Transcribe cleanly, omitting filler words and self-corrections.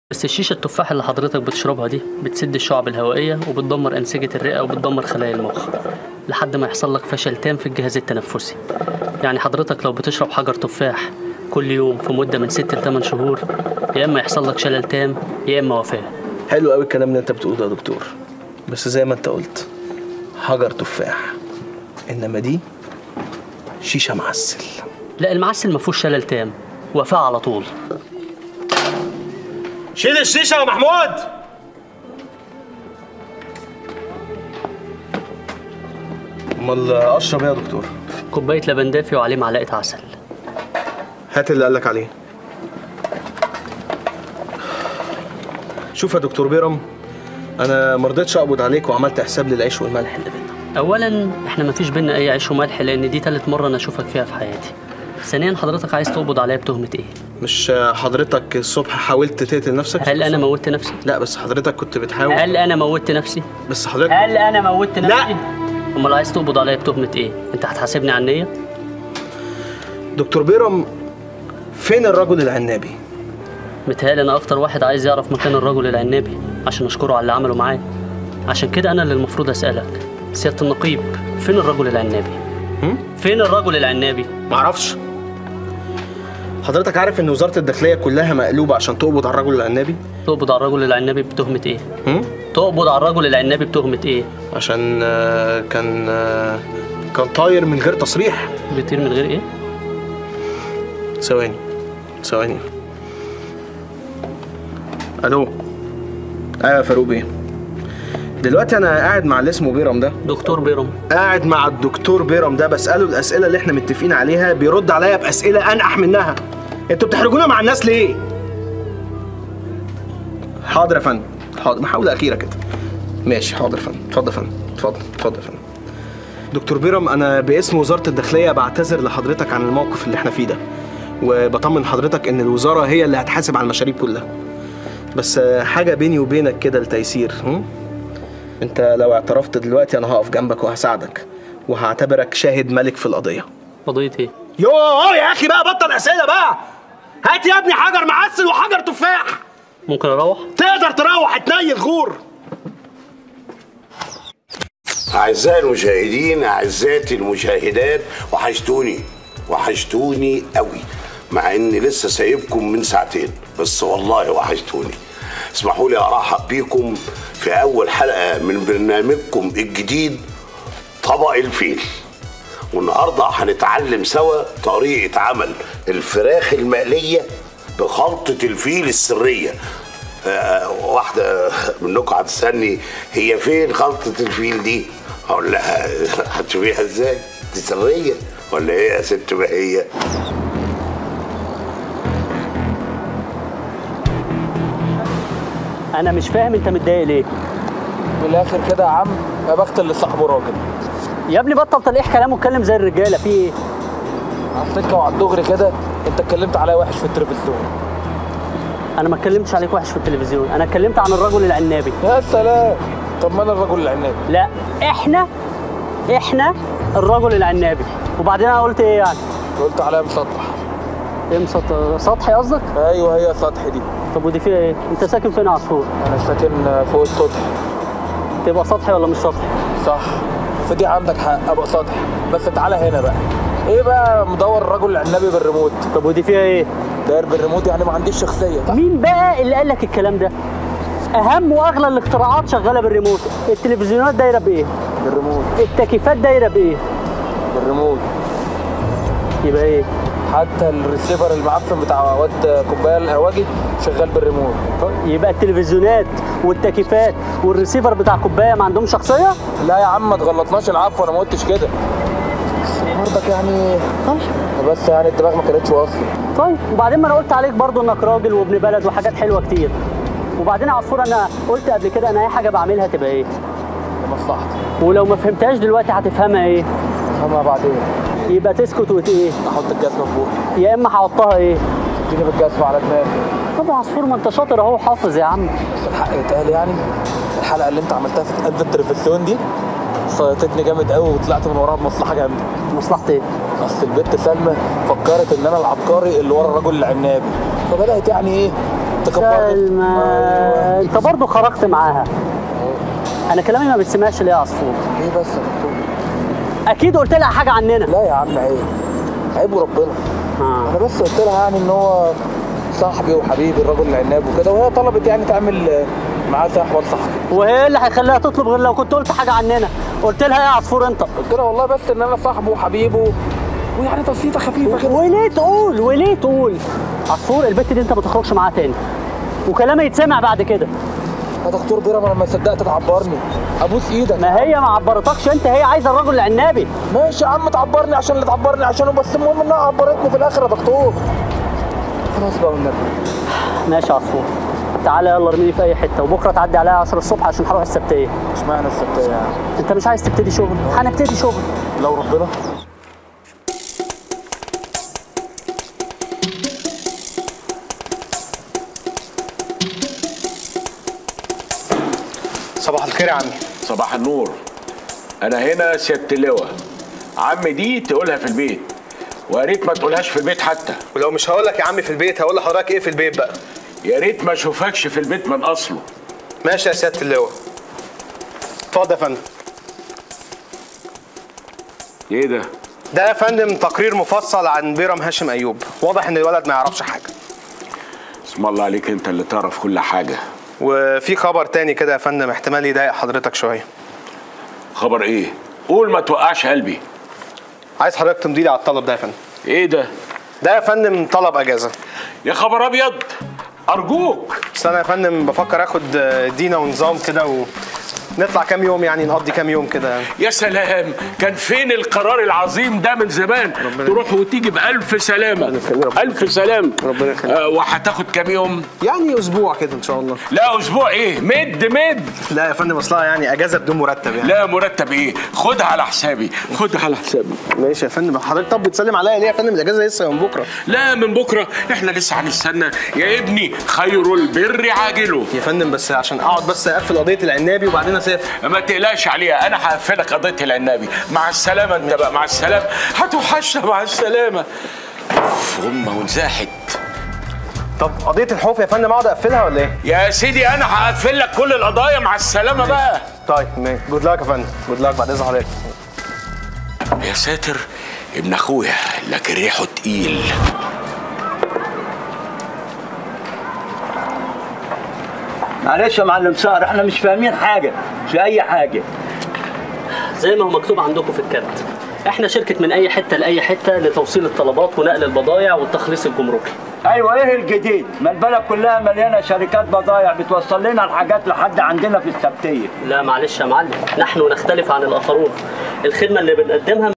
بس الشيشة التفاح اللي حضرتك بتشربها دي بتسد الشعب الهوائية وبتدمر أنسجة الرئة وبتدمر خلايا المخ لحد ما يحصل لك فشل تام في الجهاز التنفسي. يعني حضرتك لو بتشرب حجر تفاح كل يوم في مدة من 6 ل 8 شهور يا إما يحصل لك شلل تام يا إما وفاة. حلو قوي الكلام اللي انت بتقوله ده يا دكتور، بس زي ما انت قلت حجر تفاح، انما دي شيشة معسل. لا، المعسل ما فيهوش شلل تام، وفاة على طول. شيل الشيشة يا محمود. امال اشرب ايه يا دكتور؟ كوباية لبن دافي وعليه معلقة عسل. هات اللي قالك عليه. شوف يا دكتور بيرم، انا مرضتش اقبض عليك وعملت حساب للعيش والملح اللي بينا. اولا احنا مفيش بينا اي عيش وملح لان دي تالت مرة انا اشوفك فيها في حياتي. ثانيا حضرتك عايز تقبض عليا بتهمة ايه؟ مش حضرتك الصبح حاولت تقتل نفسك؟ هل انا موتت نفسي؟ لا بس حضرتك كنت بتحاول. هل انا موتت نفسي؟ بس حضرتك هل انا موتت نفسي؟ لا. امال عايز تقبض عليا بتهمة ايه؟ انت هتحاسبني على النية؟ دكتور بيرم، فين الرجل العنابي؟ متهيألي انا اكتر واحد عايز يعرف مكان الرجل العنابي عشان اشكره على اللي عمله معايا. عشان كده انا اللي المفروض اسالك، سيادة النقيب، فين الرجل العنابي؟ فين الرجل العنابي؟ معرفش. حضرتك عارف ان وزارة الداخلية كلها مقلوبة عشان تقبض على الرجل العنابي؟ تقبض على الرجل العنابي بتهمة ايه؟ تقبض على الرجل العنابي بتهمة ايه؟ عشان كان طاير من غير تصريح. بيطير من غير ايه؟ ثواني. الو. ايوه يا فاروق بيه. دلوقتي انا قاعد مع اللي اسمه بيرم ده. دكتور بيرم. قاعد مع الدكتور بيرم ده بساله الاسئله اللي احنا متفقين عليها، بيرد عليا باسئله انقح منها. انتوا بتحرجونا مع الناس ليه؟ حاضر يا فندم، حاضر، محاوله اخيره كده. ماشي حاضر يا فندم، اتفضل يا فندم، اتفضل يا فندم. دكتور بيرم، انا باسم وزاره الداخليه بعتذر لحضرتك عن الموقف اللي احنا فيه ده، وبطمن حضرتك ان الوزاره هي اللي هتحاسب على المشاريب كلها. بس حاجه بيني وبينك كده لتيسير، انت لو اعترفت دلوقتي انا هقف جنبك وهساعدك وهعتبرك شاهد ملك في القضيه. قضيه ايه؟ يوه يا اخي بقى بطل اسئله بقى. هات يا ابني حجر معسل وحجر تفاح. ممكن اروح؟ تقدر تروح، اتنيل غور. أعزائي المشاهدين، أعزائي المشاهدات، وحشتوني قوي، مع إني لسه سايبكم من ساعتين، بس والله وحشتوني. اسمحوا لي أرحب بيكم في أول حلقة من برنامجكم الجديد طبق الفيل. والنهارده هنتعلم سوا طريقة عمل الفراخ المقلية بخلطة الفيل السرية. واحدة منكم هتسألني هي فين خلطة الفيل دي؟ أقول لها هتشوفيها ازاي؟ دي سرية ولا ايه يا ست بهية؟ أنا مش فاهم أنت متضايق ليه؟ من الآخر كده يا عم، يا بخت اللي صاحبه راجل. يا ابني بطل تلقيح كلام واتكلم زي الرجالة، في إيه؟ على السكة وعلى الدغري كده، أنت اتكلمت عليا وحش في التلفزيون. أنا ما اتكلمتش عليك وحش في التلفزيون، أنا اتكلمت عن الرجل العنابي. يا سلام، طب ما أنا الرجل العنابي. لا، إحنا الرجل العنابي. وبعدين أنا قلت إيه يعني؟ قلت عليا مسطح. إيه سطحي قصدك؟ أيوه هي سطحي دي. طب ودي فيها إيه؟ أنت ساكن فين يا عصفور؟ أنا ساكن فوق السطح. تبقى سطحي ولا مش سطحي؟ صح، فدي عندك حق أبقى سطحي، بس تعالى هنا بقى. إيه بقى مدور الرجل العنابي بالريموت؟ طب ودي فيها إيه؟ داير بالريموت يعني ما عنديش شخصية. مين بقى اللي قال لك الكلام ده؟ أهم وأغلى الاختراعات شغالة بالريموت، التلفزيونات دايرة بإيه؟ بالريموت. التكييفات دايرة بإيه؟ بالريموت. يبقى إيه؟ حتى الريسيفر المعفن بتاع واد كوبايه القواجي شغال بالريموت. يبقى التلفزيونات والتكييفات والريسيفر بتاع كوبايه ما عندهم شخصيه؟ لا يا عم ما تغلطناش، العفو انا ما قلتش كده. برضك يعني بس يعني الدماغ ما كانتش واصله. طيب وبعدين ما انا قلت عليك برضو انك راجل وابن بلد وحاجات حلوه كتير. وبعدين يا عصفور انا قلت قبل كده انا اي حاجه بعملها تبقى ايه؟ لمصلحتي. ولو ما فهمتهاش دلوقتي هتفهمها ايه؟ هفهمها بعدين. يبقى تسكت ايه؟ احط الجزمه فوق. يا اما هحطها ايه؟ اديني بالجزمه على دماغي. طب يا عصفور ما انت شاطر اهو، حافظ يا عم. بس الحق يتقال يعني الحلقه اللي انت عملتها في قد التلفزيون دي صيتتني جامد قوي وطلعت من وراها بمصلحه جامده. مصلحه ايه؟ اصل البت سلمى فكرت ان انا العبقري اللي ورا الرجل العنابي، فبدات يعني ايه تكبرني. سلمى أيوة. انت برضه خرجت معاها. انا كلامي ما بتسمعش ليه يا عصفور؟ ليه بس يا دكتور؟ اكيد قلت لها حاجه عننا. لا يا عم عيب، عيب وربنا. انا بس قلت لها يعني ان هو صاحبي وحبيبي الرجل العناب وكده، وهي طلبت يعني تعمل معاه صاحب صاحبي. وايه اللي هيخليها تطلب غير لو كنت قلت حاجه عننا؟ قلت لها ايه يا عصفور انت؟ قلت لها والله بس ان انا صاحبه وحبيبه ويعني تصفيته خفيفه كده. وليه تقول عصفور البت دي انت ما تخرجش معاها تاني، وكلامي يتسمع بعد كده. يا دكتور بيرم انا لما صدقت تعبرني ابوس ايدك. ما هي ما عبرتكش انت، هي عايزه الرجل العنابي. ماشي يا عم تعبرني عشان اللي تعبرني عشانه، بس المهم انها عبرتني في الاخر يا دكتور. خلاص بقى والنبي. ماشي يا عصفور، تعالى يلا ارميني في اي حته، وبكره تعدي عليا 10 الصبح عشان هروح السبتيه. اشمعنى السبتيه يعني؟ انت مش عايز تبتدي شغل؟ هنبتدي شغل لو ربنا. صباح الخير يا عمي. صباح النور. انا هنا سيادة اللواء. عم دي تقولها في البيت، ويا ريت ما تقولهاش في البيت حتى. ولو مش هقول لك يا عمي في البيت هقول لحضرتك ايه في البيت بقى؟ يا ريت ما اشوفكش في البيت من اصله. ماشي يا سيادة اللواء. اتفضل يا فندم. ايه ده؟ ده يا فندم تقرير مفصل عن بيرم هاشم ايوب، واضح ان الولد ما يعرفش حاجه. اسم الله عليك، انت اللي تعرف كل حاجه. وفي خبر تاني كده يا فندم احتمال يضايق حضرتك شويه. خبر ايه؟ قول ما توقعش قلبي. عايز حضرتك تمضي لي على الطلب ده يا فندم. ايه ده؟ ده يا فندم طلب اجازه. يا خبر ابيض، ارجوك. بس انا يا فندم بفكر اخد دينا ونظام كده ونطلع كام يوم، يعني نقضي كام يوم كده يعني. يا سلام، كان فين القرار العظيم ده من زمان؟ تروح وتيجي بألف سلامة. ألف سلام. ربنا يخليك. وهتاخد كام يوم؟ يعني اسبوع كده ان شاء الله. لا اسبوع ايه؟ مد. لا يا فندم اصلها يعني اجازه بدون مرتب يعني. لا مرتب ايه؟ خدها على حسابي، خدها على حسابي. ماشي يا فندم. حضرتك طب بتسلم عليا ليه يا فندم؟ الاجازه لسه من بكره. لا من بكره، احنا لسه هنستنى يا ابني. خير البر عاجله. يا فندم بس عشان اقعد بس اقفل قضيه العنابي وبعدين اسافر. ما تقلقش عليها، انا هقفلك قضيه العنابي. مع السلامه انت بقى، مع السلامه. هتوحشنا، مع السلامه. امه وانزاحت. طب قضيه الحوف يا فندم اقعد اقفلها ولا ايه؟ يا سيدي انا هقفل لك كل القضايا. مع السلامه بقى. طيب ماشي. جود لاك يا فندم. جود لاك بعد اذن حضرتك. يا ساتر، ابن اخويا لكن ريحه تقيل. معلش يا معلم صقر، احنا مش فاهمين حاجه في اي حاجه. زي ما هو مكتوب عندكم في الكارت، احنا شركه من اي حته لاي حته لتوصيل الطلبات ونقل البضائع والتخليص الجمركي. ايوه ايه الجديد؟ ما البلد كلها مليانه شركات بضايع بتوصل لنا الحاجات لحد عندنا في السبتيه. لا معلش يا معلم، نحن نختلف عن الاخرون. الخدمه اللي بنقدمها